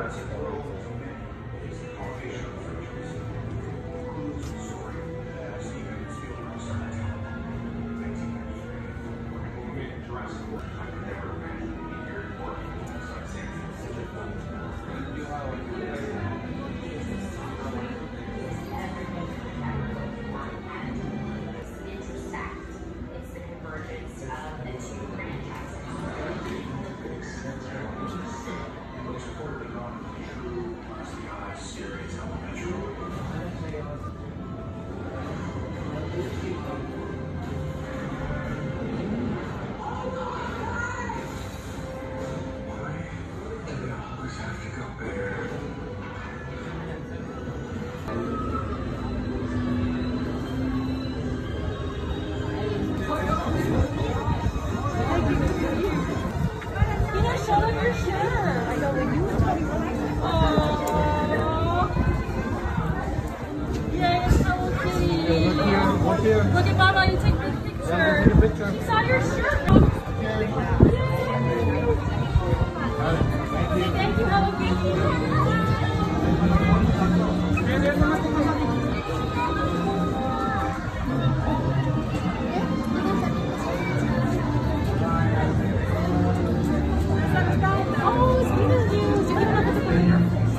Look at Baba, you take this picture. You saw your shirt. Thank you, Hello Kitty. Oh, sweet of you. So give another picture.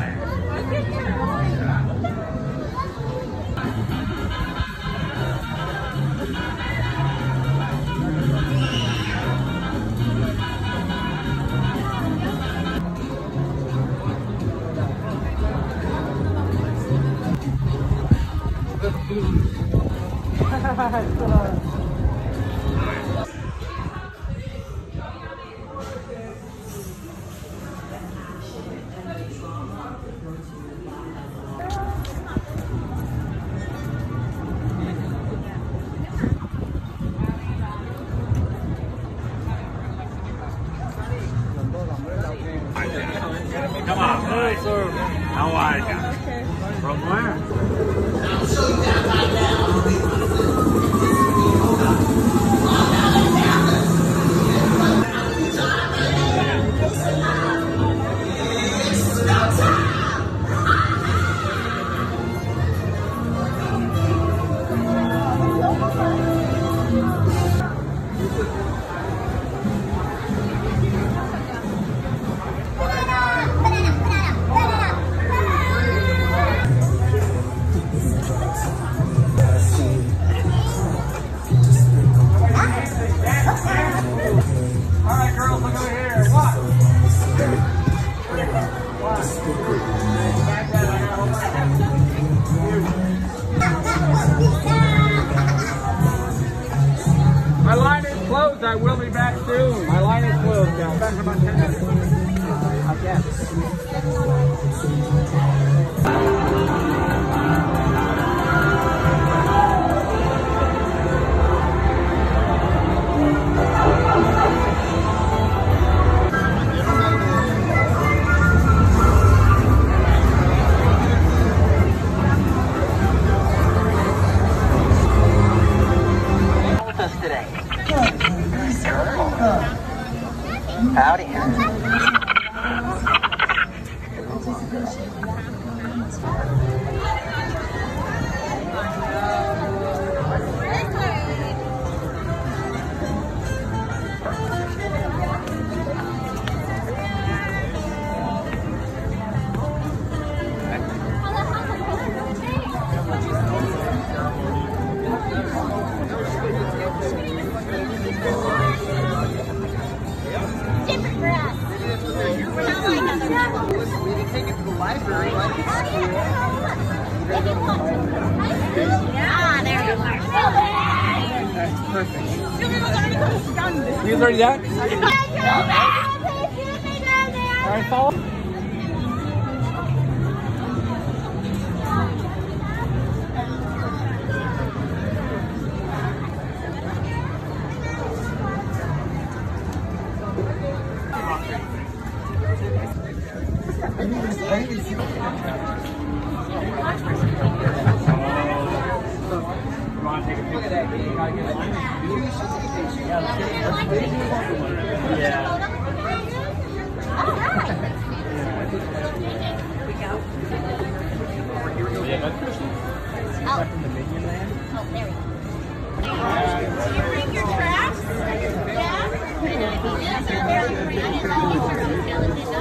Come on, guys. How are you? From where? I'll show you that right now. My line is closed. I will be back soon. My line is closed. I'll be back in about 10 minutes. I guess. Today. Howdy. Different grass. We can take it to the library. Ah, there you are. That's perfect. You You already done? All right, follow. Yeah. Yeah, like they